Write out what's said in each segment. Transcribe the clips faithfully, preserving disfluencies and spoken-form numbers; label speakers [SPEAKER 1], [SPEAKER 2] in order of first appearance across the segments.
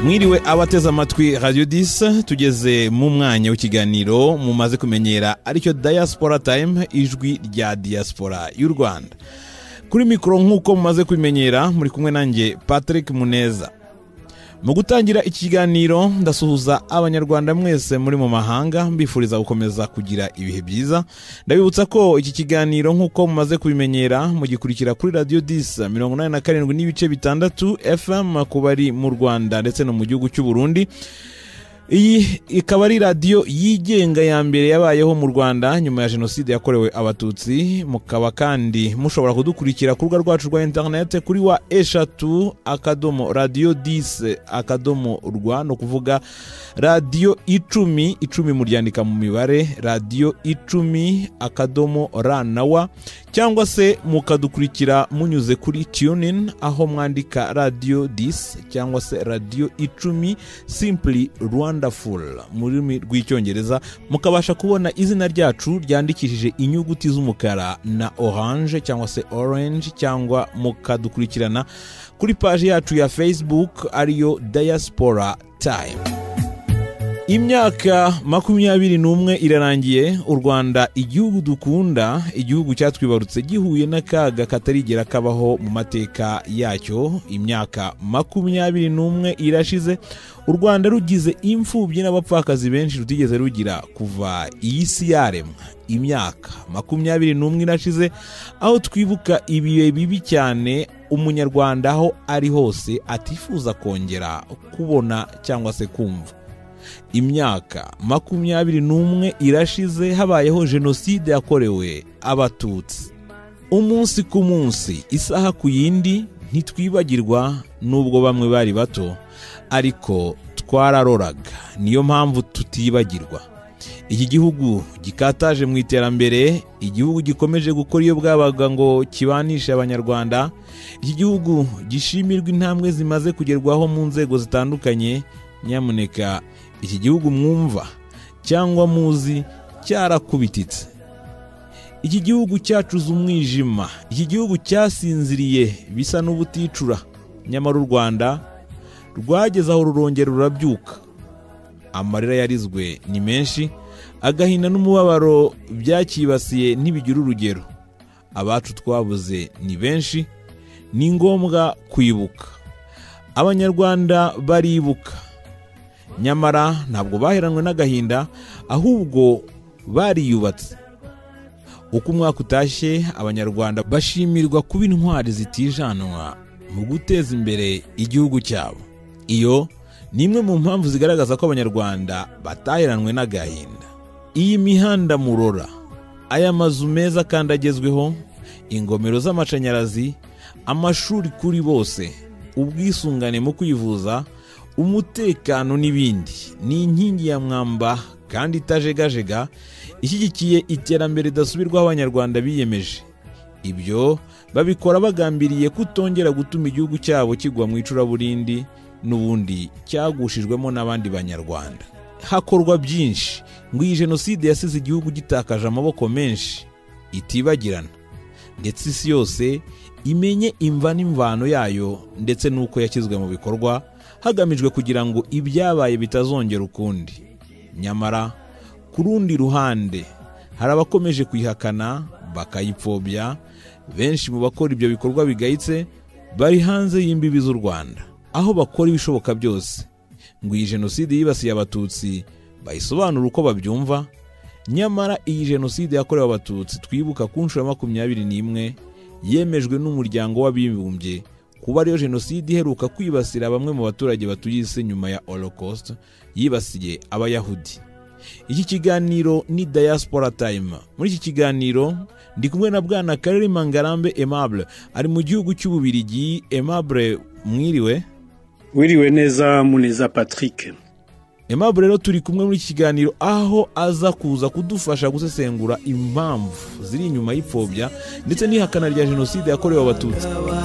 [SPEAKER 1] Mwiriwe abateze amatwi Radio dix, tugeze mu mwanya w'ikiganiro mumaze kumenyera aricyo Diaspora Time, ijwi rya diaspora y'u Rwanda. Kuri mikoro nk'uko mumaze kumenyera, muri kumwe nanjye Patrick Muneza. Mu gutangira iki kiganiro ndasuhuza abanyarwanda mwese muri mu mahanga, mbifuriza gukomeza kugira ibihe byiza. Ndabibutsa ko iki kiganiro nk'uko mumaze kubimenyera mugikurikira kuri Radio dix mirongo inani na karindwi n'ibice bitandatu F M ku bari mu Rwanda ndetse no mu gihugu cy'u Burundi. Iyi ikaba ari radio yigenga ya mbere yabayeho mu Rwanda nyuma ya jenoside yakorewe abatutsi. Mukaba kandi mushobora kudukurikira ku rubuga rwacu rwa internet kuri wa eshatu akadomo radio dix akadomo rwa, no kuvuga radio icumi icumi muryandika mu mibare radio icumi akadomo ra na wa, cyangwa se mukadukurikira munyuze kuri TuneIn aho mwandika Radio dix cyangwa se Radio icumi simply Wonderful mu rurimi rw'icyongereza, mukabasha kubona izina ryacu ryandikishije inyuguti z'umukara na orange cyangwa se orange, cyangwa mukadukurikirana kuri page yacu ya Facebook ariyo Diaspora Time. Imyaka makumyabiri n'umwe irarangiye u Rwanda, igihugu dukunda, igihugu cyatwibarutse gihuye n'akaga katarigera kabaho mu mateka yacyo. Imyaka makumyabiri n'umwe irashize u Rwanda rugize imfubyi n'abapfakazi benshi rutigeze rugira kuva iyi si yaremwa. Imyaka makumyabiri n'umwe irashize aho twibuka ibihe bibi cyane umunyarwanda aho ari hose atifuza kongera kubona cyangwa se kumva. Imyaka makumyabiri n'umwe irashize habayeho jenoside yakorewe abatutsi. Umunsi ku munsi, isaha ku yindi, ntitwibagirwa nubwo bamwe bari bato, ariko twararoraga, niyo mpamvu tutibagirwa. Iki gihugu gikataje mu iterambere, igihugu gikomeje gukora iyo bwabaga ngo kibanishe abanyarwanda, iki gihugu gishimirwa intambwe zimaze kugerwaho mu nzego zitandukanye. Nyamuneka iki gihugu mwumva cyangwa muzi cyarakubititse. Iki gihugu cyacuze umwijima, iki gihugu cyasinziriye bisa n'ubuticura, nyamara u Rwanda rwageze aho rurongera rurabyuka. Amarira yarizwe ni menshi, agahinda n'umubabaro byakibasiye ntibigira urugero. Abacu twabuze ni benshi, ni ngombwa kwibuka. Abanyarwanda baribuka, nyamara ntabwo baheranwe n'agahinda, ahubwo bariyubatse. Uko umwaka utashye, abanyarwanda bashimirwa kuba intwari zitijanwa mu guteza imbere igihugu cyabo. Iyo ni imwe mu mpamvu zigaragaza ko abanyarwanda bataheranwe n'agahinda. Iyi mihanda murora, aya mazu meza kandi agezweho, ingomero z'amashanyarazi, amashuri kuri bose, ubwisungane mu kwivuza, umutekano n'ibindi, ni inkingi ya mwamba kandi itajegajega ishyigikiye iterambere ridasubirwaho abanyarwanda biyemeje. Ibyo babikora bagambiriye kutongera gutuma igihugu cyabo kigwa mu icuraburindi n'ubundi cyagushijwemo n'abandi banyarwanda. Hakorwa byinshi ngo iyi jenoside yasize igihugu gitakaje amaboko menshi itibagirana, ndetse isi yose imenye imva n'imvano yayo ndetse n'uko yashyizwe mu bikorwa hagamijwe kugira ngo ibyabaye bitazongera ukundi. Nyamara ku rundi ruhande hari abakomeje kuyihakana bakayipfobya. Benshi mu bakora ibyo bikorwa bigayitse bari hanze y'imbibi z'u Rwanda, aho bakora ibishoboka byose ngo iyi jenoside yibasiye abatutsi bayisobanura uko babyumva. Nyamara iyi jenoside yakorewe abatutsi twibuka ku nshuro makumyabiri n'imwe yemejwe n'umuryango w'abibumbye kuba ariyo jenoside iheruka kwibasira bamwe mu baturage batuye isi nyuma ya Holocaust yibasiye abayahudi. Iki kiganiro ni Diaspora Time. Muri iki kiganiro ndi kumwe na bwana Karerima Ngarambe Aimable, ari mu gihugu cy'Ububirigi. Aimable, mwiriwe?
[SPEAKER 2] Wiriwe neza Muneza Patrick.
[SPEAKER 1] Aimable rero turi kumwe muri iki kiganiro aho aza kuza kudufasha gusesengura impamvu ziri inyuma y'ipfobya ndetse n'ihakana rya jenoside yakorewe abatutsi.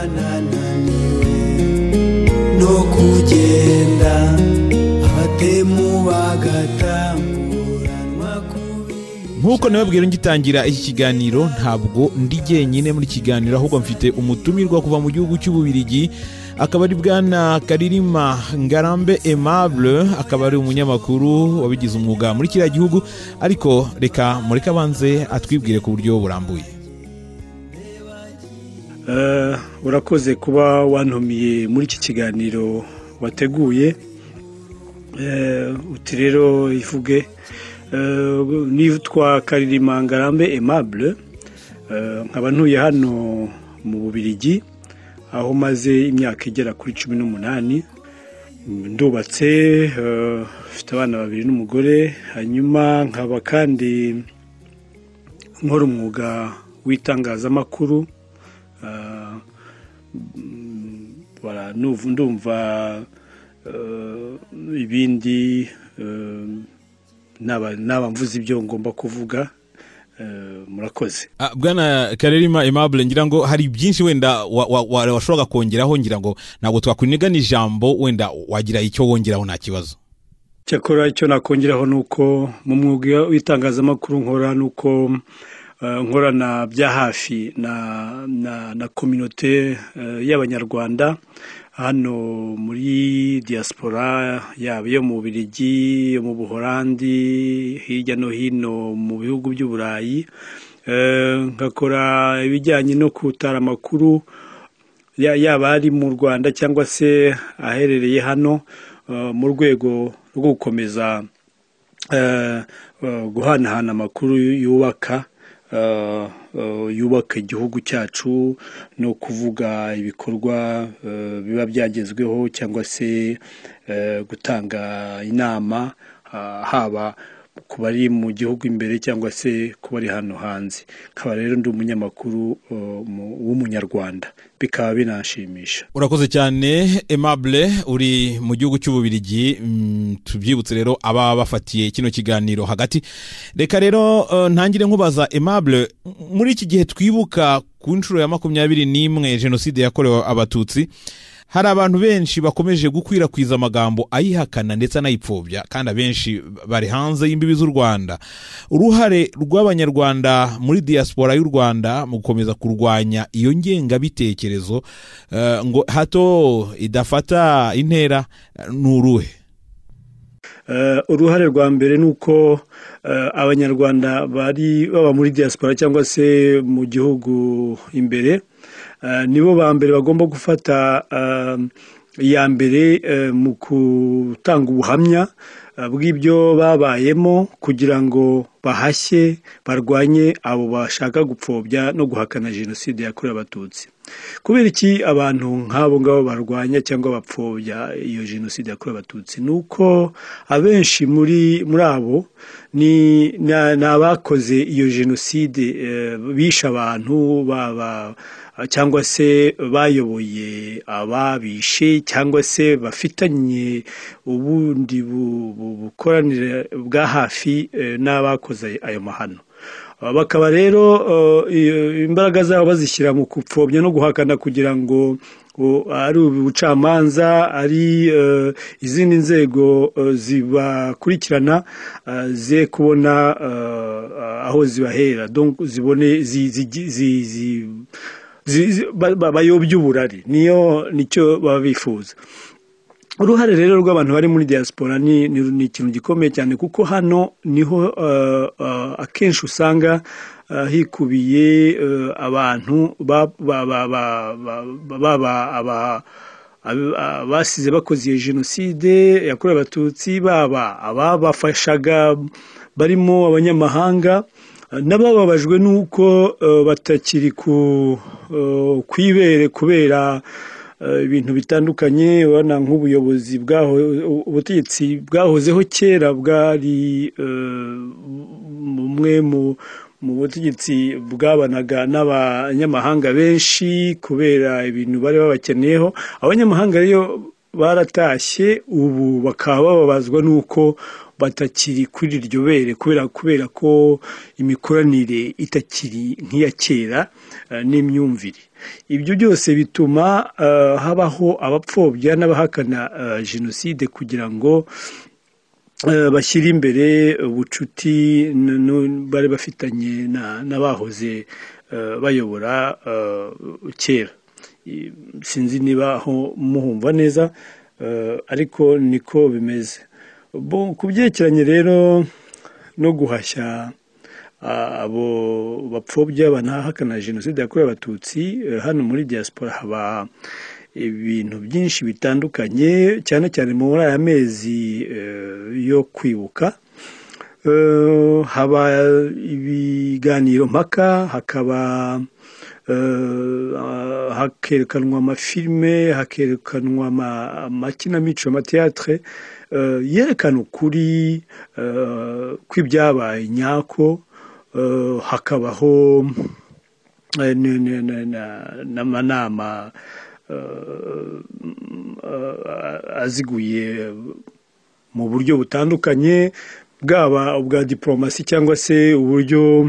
[SPEAKER 3] No kugenda abatemu bagatamburanwa kubi.
[SPEAKER 1] Nkuko nababwira ngitangira iki kiganiro, ntabwo ndi jyenyine muri kiganiro, ahubwo mfite umutumirwa kuva mu gihugu cy'Ububirigi, akaba ari bwana Karirima Ngarambe Aimable, akaba ari umunyamakuru wabigize umwuga muri kiriya gihugu, ariko reka mureka banze atwibwire ku buryo burambuye.
[SPEAKER 2] Uh, urakoze kuba wantumiye muri iki kiganiro wateguye. Uh, uti rero ivuge. Uh, nitwa Karirima Ngarambe Aimable, uh, nkaba ntuye hano mu Bubiligi, aho maze imyaka igera kuri cumi n'umunani. Ndubatse, uh, mfite abana babiri n'umugore, hanyuma nkaba kandi nkora umwuga w'itangazamakuru. Uh, voilà, ndumva uh, ibindi uh, naba naba mvuze ibyo ngomba kuvuga. Uh, murakoze.
[SPEAKER 1] Uh, bwana Karirima Aimable, ngira ngo hari byinshi wenda washobora wa, wa, kongeraho, ngira ngo ntabwo twakuniga ijambo, wenda wagira icyo wongeraho nta kibazo.
[SPEAKER 2] Cyakora icyo nakongeraho nuko mu mwuga w'itangazamakuru nkora nuko uh, nkorana bya hafi na na na communauté uh, y'abanyarwanda hano muri diaspora yabo yo mu Bubiligi, yo mu Buholandi, hirya no hino mu bihugu by'Uburayi. Uh, ngakora ibijyanye no kutara amakuru yaba ari mu Rwanda cyangwa se aherereye hano, uh, mu rwego rwo gukomeza uh, uh, guhanahana amakuru yubaka Uh, uh, yubaka igihugu cyacu, no kuvuga ibikorwa uh, biba byagezweho cyangwa se uh, gutanga inama uh, haba ku bari mu gihugu imbere cyangwa se ku bari hano hanze. Nkaba rero ndi umunyamakuru uh, w'umunyarwanda, bikaba binashimisha.
[SPEAKER 1] Urakoze cyane Aimable, uri mu gihugu cy'Ububiligi. Mm, tubyibutse rero aba bafatiye kino kiganiro hagati. Reka rero uh, ntangire nkubaza Aimable, muri iki gihe twibuka ku nshuro ya makumyabiri n'imwe jenoside yakorewe Abatutsi, hari abantu benshi bakomeje gukwirakwiza amagambo ayihakana ndetse anayipfobya, kandi abenshi bari hanze y'imbibi z'u Rwanda. Uruhare rw'abanyarwanda muri diaspora y'u Rwanda mu gukomeza kurwanya iyo ngengabitekerezo uh, ngo hato idafata intera n'uruhe?
[SPEAKER 2] Uh, uruhare rwa mbere nuko uh, abanyarwanda bari baba muri diaspora cyangwa se mu gihugu imbere, uh, nibo ba mbere bagomba gufata uh, iya mbere uh, mu gutanga ubuhamya uh, bw'ibyo babayemo, kugira ngo bahashye barwanye abo bashaka gupfobya no guhakana jenoside yakorewe Abatutsi. Kubera iki abantu nk'abo ngabo barwanya cyangwa bapfobya iyo jenoside yakorewe Abatutsi? Nuko abenshi muri muri abo ni n'abakoze iyo jenoside, eh, bisha abantu baba cyangwa se bayoboye ababishe, cyangwa se bafitanye ubundi bukoranire bwa hafi eh, n'abakoze ayo mahano. Bakaba rero uh, imbaraga zabo bazishyira mu kupfobya no guhakana, kugira ngo uh, ari ubucamanza, ari uh, izindi nzego uh, zibakurikirana uh, ze kubona uh, aho zibahera, donc zibone zi, zi, zi, zi, zi, bayobya uburari, niyo nicyo baba bifuza. Uruhare rero rw'abantu bari muri diaspora ni ni ikintu gikomeye cyane, kuko hano niho uh, uh, akenshi usanga uh, hikubiye uh, abantu baba basize bakoze iyo jenoside yakorewe Abatutsi, baba ababafashaga barimo abanyamahanga, n'abababajwe nuko uh, batakiri ku uh, kwibere kubera ibintu bitandukanye. Wana nk'ubuyobozi bwaho, ubutegetsi bwahozeho kera bwari umwe mu mu butegetsi bwabanaga n'abanyamahanga benshi kubera ibintu bari babakeneyeho. Abanyamahanga rero baratashye, ubu bakaba babazwa nuko batakiri kuri iryo bere, kubera kubera ko imikoranire itakiri nk'iya kera uh, n'imyumvire. Ibyo byose bituma uh, habaho abapfobya n'abahakana uh, jenoside, kugira ngo uh, bashyire imbere ubucuti bari bafitanye n'abahoze uh, bayobora uh, kera. sinzi niba aho muhumva neza, ariko niko bimeze. Ku byerekeranye rero no guhashya abo bapfobya banahakana jenoside yakorewe abatutsi, hano muri diaspora haba ibintu byinshi bitandukanye, cyane cyane muri aya mezi yo kwibuka. Haba ibiganiro mpaka, hakaba hakerekanwa amafilime, hakerekanwa amakinamico, amateatre yerekana ukuri kw'ibyabaye nyako. Hakabaho n'amanama aziguye mu buryo butandukanye, bwaba ubwa diplomasi cyangwa se uburyo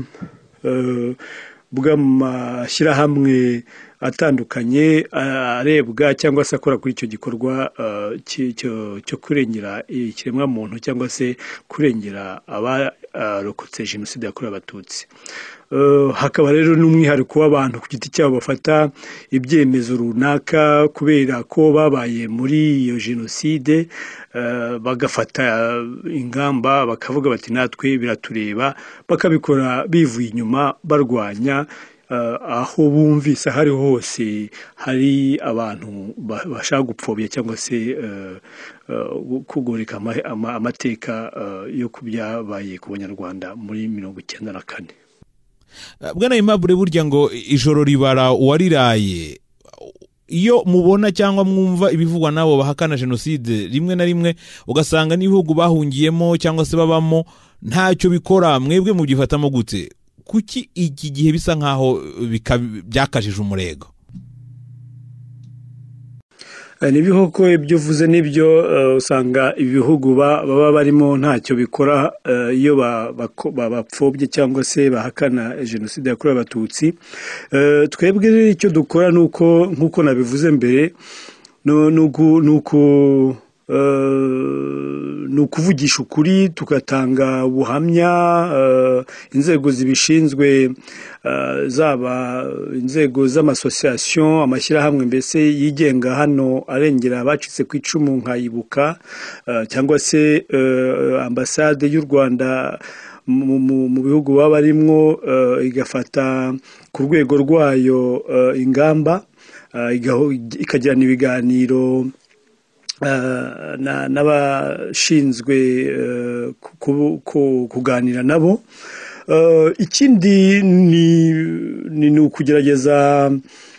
[SPEAKER 2] bw'amashyirahamwe atandukanye arebwa cyangwa se akora kuri icyo gikorwa cyo kurengera ikiremwamuntu cyangwa se kurengera abarokotse jenoside yakorewe abatutsi. Hakaba rero n'umwihariko w'abantu ku giti cyabo bafata ibyemezo runaka kubera ko babaye muri iyo jenoside, bagafata ingamba bakavuga bati natwe biratureba, bakabikora bivuye inyuma barwanya aho bumvise aho ariho hose hari abantu bashaka gupfobya cyangwa se kugoreka amateka yo ku byabaye ku banyarwanda muri mirongo icyenda na kane.
[SPEAKER 1] Bwana Aimable, burya ngo ijoro ribara uwariraye. Iyo mubona cyangwa mwumva ibivugwa nabo bahakana jenoside, rimwe na rimwe ugasanga n'ibihugu bahungiyemo cyangwa se babamo ntacyo bikora, mwebwe mubyifatamo gute? Kuki iki gihe bisa nkaho byakajije umurego?
[SPEAKER 2] Nibiho ko ibyo uvuze nibyo, usanga ibihugu baba barimo ntacyo bikora iyo bapfobye cyangwa se bahakana jenoside yakorewe abatutsi. Twebwe rero icyo dukora nuko, nkuko nabivuze mbere, nuko ni ukuvugisha ukuri, tugatanga ubuhamya. Inzego zibishinzwe, zaba inzego z'amasosiyasiyo, amashyirahamwe mbese yigenga hano arengera abacitse ku icumu nka Ibuka, cyangwa se ambasade y'u Rwanda mu bihugu baba barimwo, igafata ku rwego rwayo ingamba, ikagirana ibiganiro n'abashinzwe kuganira nabo. Ikindi ni ukugerageza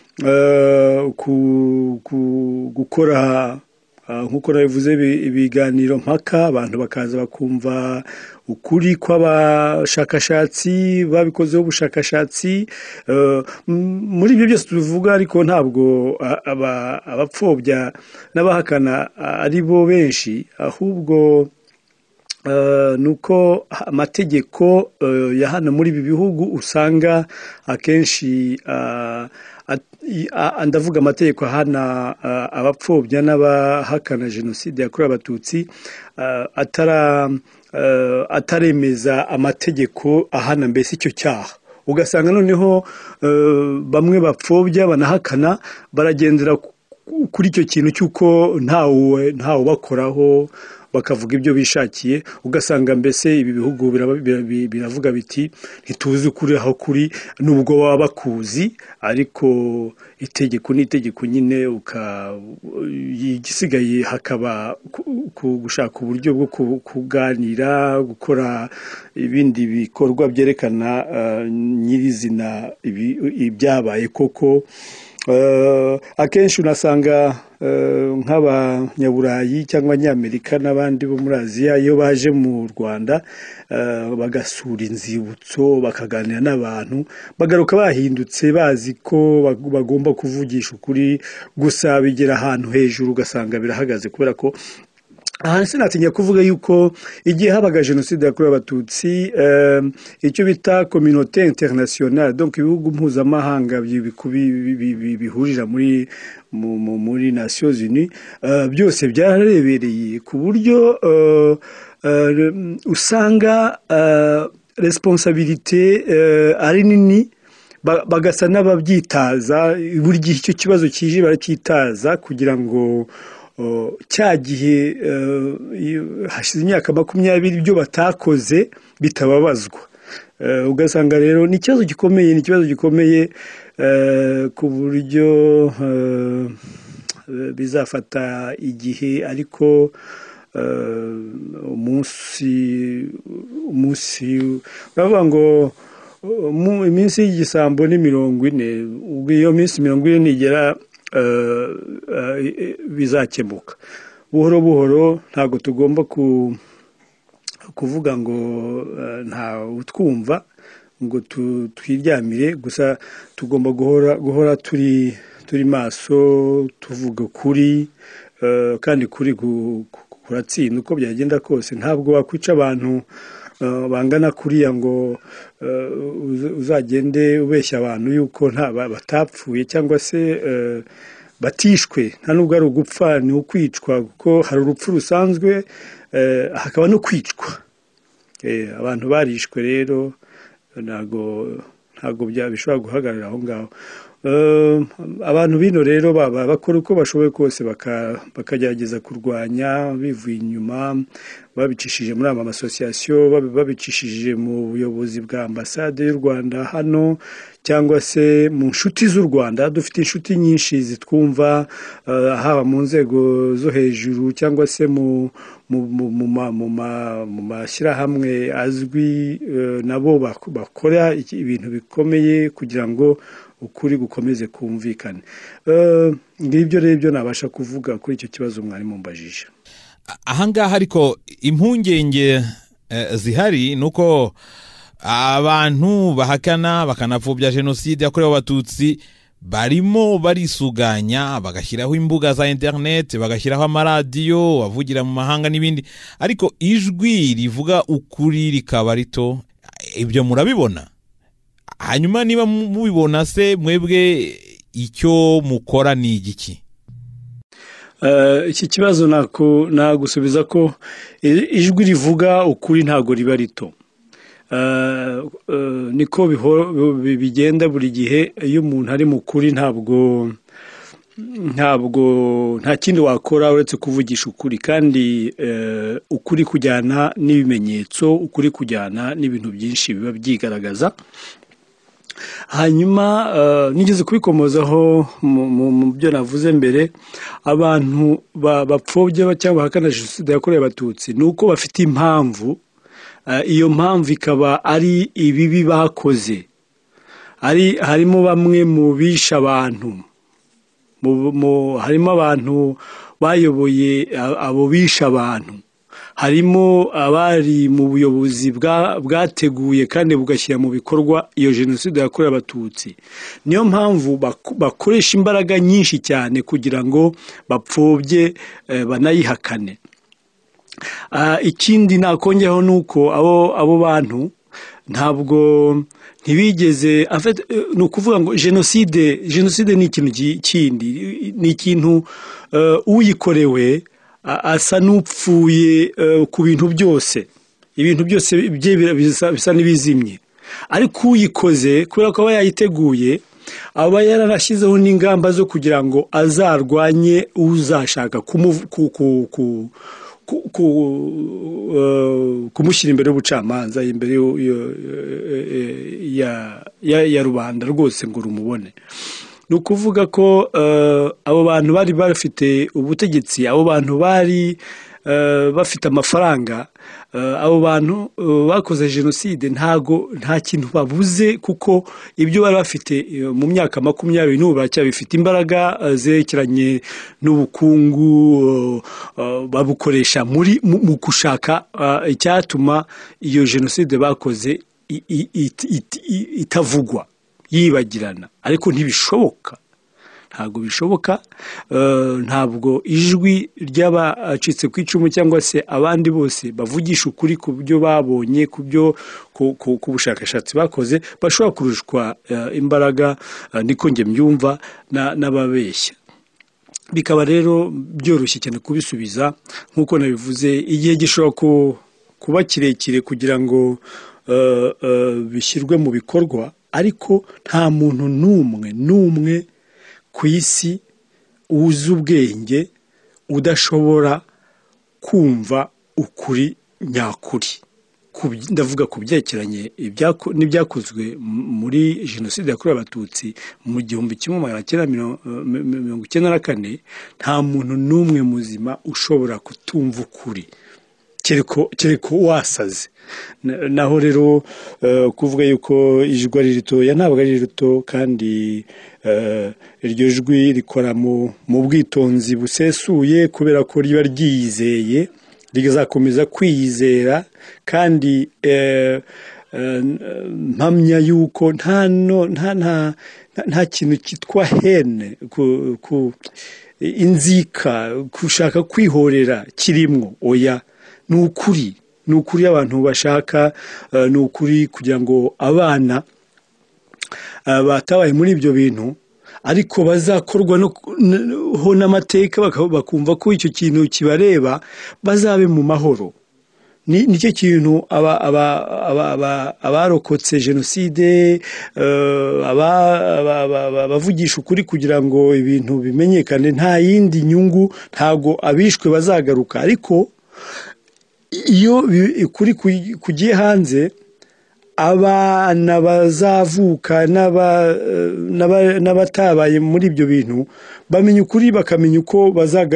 [SPEAKER 2] gukora nk'uko nabivuze ibiganiro mpaka, abantu bakaza bakumva ukuri kw'abashakashatsi babikozeho ubushakashatsi. Muri ibyo byose tubivuga, ariko ntabwo abapfobya n'abahakana ari bo benshi, ahubwo nuko amategeko ya hano muri ibi bihugu usanga akenshi, ndavuga amategeko ahana abapfobya n'abahakana jenoside yakorewe abatutsi, ataremeza amategeko ahana mbese icyo cyaha. Ugasanga noneho bamwe bapfobya banahakana baragendera kuri icyo kintu cy'uko ntawe ntawe bakoraho, bakavuga ibyo bishakiye. Ugasanga mbese ibi bihugu biravuga biti ntituzi ukuri aho kuri, nubwo baba bakuzi, ariko itegeko ni itegeko nyine. Igisigaye hakaba gushaka uburyo bwo kuganira, gukora ibindi bikorwa byerekana nyirizina ibyabaye koko. Akenshi unasanga nk'abanyaburayi cyangwa abanyamerika n'abandi bo muri Aziya, iyo baje mu Rwanda bagasura inzibutso, bakaganira n'abantu, bagaruka bahindutse, bazi ko bagomba kuvugisha ukuri. Gusa bigera ahantu hejuru ugasanga birahagaze, kubera ko aha sinatinya kuvuga yuko igihe habaga jenoside yakorewe abatutsi, icyo bita communauté internationale, donc ibihugu mpuzamahanga bihurira muri muri Nations Unies, byose byararebereye ku buryo usanga responsabilité ari nini. bagasa n'ababyitaza buri gihe icyo kibazo kije baracyitaza kugira ngo cya gihe hashize imyaka makumyabiri ibyo batakoze bitababazwa. Ugasanga rero ni ikibazo gikomeye ni ikibazo gikomeye ku buryo bizafata igihe, ariko umunsi umunsi uravuga ngo iminsi y'igisambo ni mirongo ine, ubwo iyo minsi mirongo ine nigera bizakemuka buhoro buhoro. Ntabwo tugomba kuvuga ngo nta utwumva ngo twiryamire gusa, tugomba guhora guhora turi turi maso, tuvuga kuri kandi kuri kuratsinda uko byagenda kose. Ntabwo wakwica abantu bangana kuriya ngo uzagende ubeshya abantu yuko nta batapfuye cyangwa se batishwe. Nta nubwo ari ugupfa, ni ukwicwa, kuko hari urupfu rusanzwe hakaba no kwicwa. Abantu barishwe rero ntabwo ntabwo bishobora guhagarara aho ngaho. Abantu bino rero baba bakora uko bashoboye kose bakagerageza kurwanya bivuye inyuma, babicishije muri ama asosiyasiyo, babicishije mu buyobozi bwa ambasade y'u Rwanda hano, cyangwa se mu nshuti z'u Rwanda. Dufite inshuti nyinshi zitwumva, haba mu nzego zo hejuru cyangwa se mu mu mashyirahamwe azwi, nabo bakora ibintu bikomeye kugira ngo ukuri gukomeze kumvikane. Ngibyo rero ibyo nabasha kuvuga kuri icyo kibazo mwari mumbajije.
[SPEAKER 1] Ahangaha ariko impungenge zihari nuko abantu bahakana bakanapfobya jenoside yakorewe abatutsi barimo barisuganya, bagashyiraho imbuga za internet, bagashyiraho amaradiyo bavugira mu mahanga n'ibindi, ariko ijwi rivuga ukuri rikaba rito. Ibyo murabibona? Hanyuma niba mubibona se mwebwe icyo mukora ni igiki?
[SPEAKER 2] Iki kibazo nagusubiza ko ijwi rivuga ukuri ntago riba rito. Niko bigenda buri gihe. Iyo umuntu ari mu kuri ntabwo ntabwo nta kindi wakora uretse kuvugisha ukuri, kandi ukuri kujyana n'ibimenyetso, ukuri kujyana n'ibintu byinshi biba byigaragaza. Hanyuma nigeze kubikomozaho mu byo navuze mbere, abantu bapfobya cyangwa bahakana jenoside yakorewe abatutsi nuko bafite impamvu. Iyo mpamvu ikaba ari ibibi bakoze. Ari harimo bamwe mu bisha abantu, harimo abantu bayoboye abo bisha abantu, harimo abari mu buyobozi bwateguye kandi bugashyira mu bikorwa iyo jenoside yakorewe abatutsi. Niyo mpamvu bakoresha imbaraga nyinshi cyane kugira ngo bapfobye banayihakane. Ikindi nakongeraho nuko abo abo bantu ntabwo ntibigeze, ni ukuvuga ngo jenoside jenoside ni ikintu kindi, ni ikintu uyikorewe asa n'upfuye ku bintu byose, ibintu byose bisa n'ibizimye. Ariko uyikoze kubera ko aba yayiteguye, aba yaranashyizeho n'ingamba zo kugira ngo azarwanye uzashaka kumushyira imbere y'ubucamanza, imbere ya rubanda rwose ngo rumubone. Ni ukuvuga ko abo bantu bari bafite ubutegetsi, abo bantu bari bafite amafaranga, abo bantu bakoze jenoside ntago nta kintu babuze, kuko ibyo bari bafite mu myaka makumyabiri n'ubu baracyabifite. Imbaraga zerekeranye n'ubukungu babukoresha muri mu gushaka icyatuma iyo jenoside bakoze itavugwa, yibagirana. Ariko ntibishoboka, ntabwo bishoboka. Ntabwo ijwi ry'abacitse ku icumu cyangwa se abandi bose bavugisha ukuri ku byo babonye, ku byo ku bushakashatsi bakoze, bashobora kurushwa imbaraga. Niko njye mbyumva n'ababeshya. Bikaba rero byoroshye cyane kubisubiza. Nk'uko nabivuze, igihe gishobora kuba kirekire kugira ngo bishyirwe mu bikorwa, ariko nta muntu n'umwe n'umwe ku isi uzi ubwenge udashobora kumva ukuri nyakuri. Ndavuga ku byerekeranye n'ibyakozwe muri jenoside yakorewe abatutsi mu gihumbi kimwe magana cyenda mirongo icyenda na kane, nta muntu n'umwe muzima ushobora kutumva ukuri kereka wasaze. Naho rero kuvuga yuko ijwi ari ritoya, ntabwo ari rito, kandi iryo jwi rikora mu bwitonzi busesuye kubera ko riba ryiyizeye, rizakomeza kwiyizera, kandi mpamya yuko nta kintu cyitwa hene, inzika, gushaka kwihorera kirimwo. Oya, ni ukuri, ni ukuri abantu bashaka, ni ukuri kugira ngo abana batabaye muri ibyo bintu ariko bazakorwa ho n'amateka bakumva ko icyo kintu kibareba, bazabe mu mahoro. Nicyo kintu abarokotse jenoside bavugisha ukuri kugira ngo ibintu bimenyekane, nta yindi nyungu, ntago abishwe bazagaruka. Ariko iyo ukuri kugiye hanze, abana bazavuka n'abatabaye muri ibyo bintu bamenya ukuri, bakamenya uko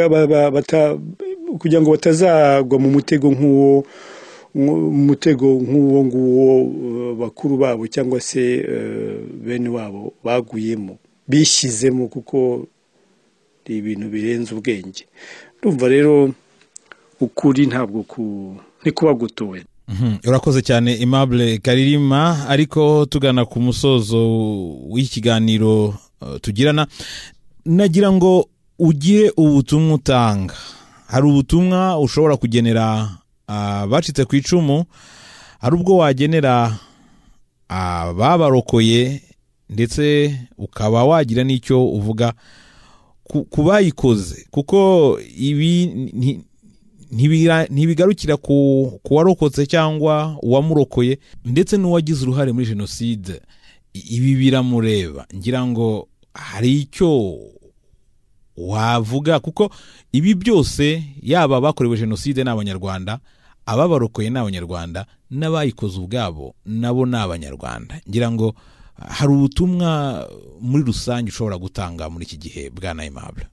[SPEAKER 2] kugira ngo batazagwa mu mutego nk'uwo mutego nk'uwo nguwo bakuru babo cyangwa se bene wabo baguyemo, bishyizemo, kuko ni ibintu birenze ubwenge. Ndumva rero ukuri ntabwo ntikuba gutowe.
[SPEAKER 1] Urakoze cyane Aimable Karirima. Ariko tugana ku musozo w'ikiganiro tugirana, nagira ngo ugire ubutumwa utanga. Hari ubutumwa ushobora kugenera abacitse ku icumu, hari ubwo wagenera ababarokoye, ndetse ukaba wagira n'icyo uvuga ku bayikoze, kuko ibi ntibigarukira ku warokotse cyangwa uwamurokoye, ndetse n'uwagize uruhare muri jenoside. Ibi biramureba. Ngira ngo hari icyo wavuga, kuko ibi byose, yaba bakorewe jenoside n'abanyarwanda, ababarokoye n'abanyarwanda, n'abayikoze ubwabo nabo n'abanyarwanda. Ngira ngo hari ubutumwa muri rusange ushobora gutanga muri iki gihe, bwana Aimable.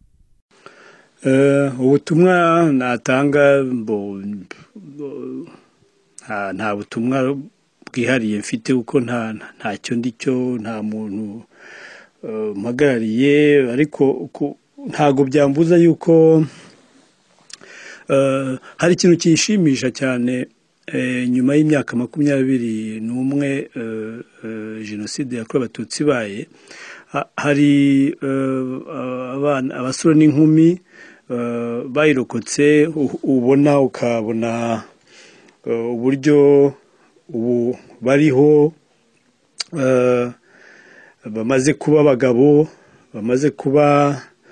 [SPEAKER 2] Ubutumwa natanga, nta butumwa bwihariye mfite, kuko ntacyo ndicyo, nta muntu mpagarariye. Ariko ntago byambuza yuko hari ikintu kishimisha cyane nyuma y'imyaka makumyabiri n'umwe jenoside yakorewe abatutsi ibaye. Hari abasore n'inkumi bayirokotse, ubona ukabona uburyo ubu bariho, bamaze kuba abagabo, bamaze kuba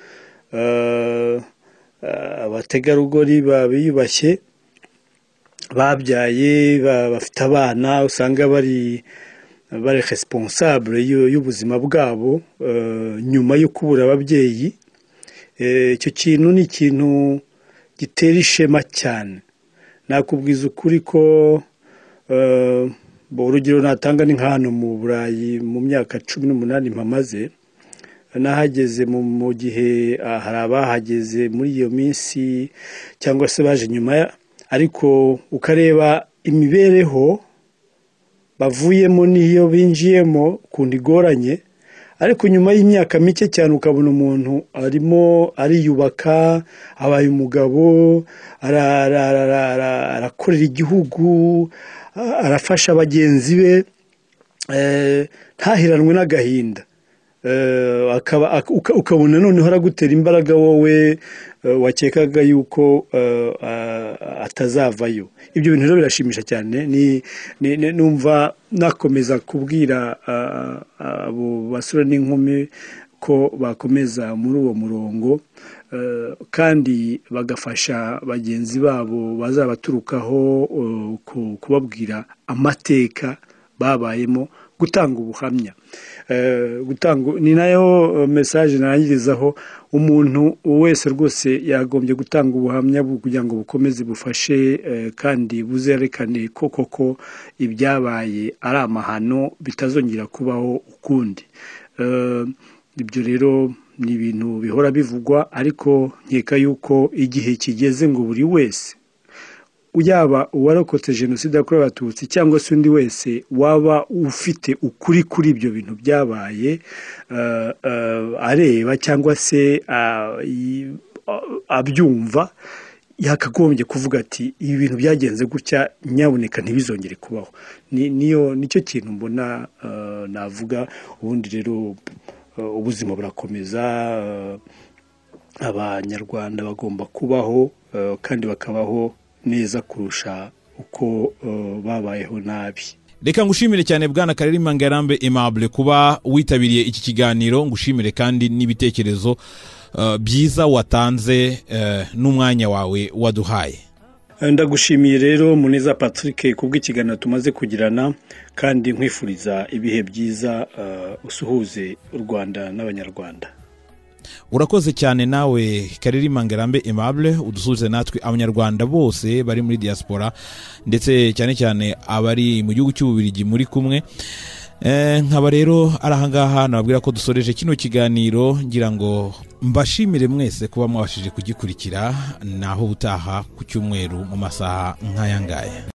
[SPEAKER 2] abategarugori biyubashye, babyaye, bafite abana, usanga bari bari responsable y'ubuzima bwabo nyuma yo kubura ababyeyi. Icyo kintu ni ikintu gitera ishema cyane. Nakubwiza ukuri ko urugero natanga ni nk'ahantu mu Burayi mu myaka cumi n'umunani mpamaze, nahageze mu gihe hari abahageze muri iyo minsi cyangwa se baje nyuma, ariko ukareba imibereho bavuyemo n'iyo binjiyemo kundi igoranye, ariko nyuma y'imyaka mike cyane ukabona umuntu arimo ariyubaka, abaye umugabo, arakorera igihugu, arafasha bagenzi be, ntahiranwe n'agahinda. Ukabona noneho aragutera imbaraga wowe wakekaga yuko atazavayo. Ibyo bintu rero birashimisha cyane. Numva nakomeza kubwira abo basore n'inkumi ko bakomeza muri uwo murongo, kandi bagafasha bagenzi babo bazabaturukaho kubabwira amateka babayemo, gutanga ubuhamya. Gutanga ni nayo message narangirizaho, umuntu wese rwose yagombye gutanga ubuhamya kugira ngo bukomeze bufashe kandi buzerekane ko koko ibyabaye ari amahano bitazongera kubaho ukundi. Ibyo rero ni ibintu bihora bivugwa, ariko nkeka yuko igihe kigeze ngo buri wese, yaba uwarokotse jenoside yakorewe abatutsi cyangwa se undi wese waba ufite ukuri kuri ibyo bintu byabaye, uh, uh, areba cyangwa se uh, abyumva, yakagombye kuvuga ati ibi bintu byagenze gutya, nyaboneka ntibizongere kubaho. Ni niyo nicyo kintu mbona uh, navuga. Ubundi rero uh, ubuzima burakomeza, uh, abanyarwanda bagomba kubaho uh, kandi bakabaho neza kurusha uko uh, babayeho nabi.
[SPEAKER 1] Reka ngushimire cyane Bwana Karirima Ngarambe Aimable kuba witabiriye iki kiganiro, ngushimire kandi n'ibitekerezo uh, byiza watanze uh, n'umwanya wawe waduhaye.
[SPEAKER 2] Ndagushimiye rero Muneza Patrick kubw'ikiganiro tumaze kugirana, kandi nkwifuriza ibihe byiza, uh, usuhuze u Rwanda n'abanyarwanda.
[SPEAKER 1] Urakoze cyane nawe Karirima Ngarambe Aimable, udusubize natwe abanyarwanda bose bari muri diaspora, ndetse cyane cyane abari mu gihugu cy'Ububiligi muri kumwe. Eh, nkaba rero arahangaha nababwira ko dusoreje kino kiganiro, ngira ngo mbashimire mwese kuba mwabashije kugikurikira, naho butaha ku cyumweru mu masaha nk'aya ngaya.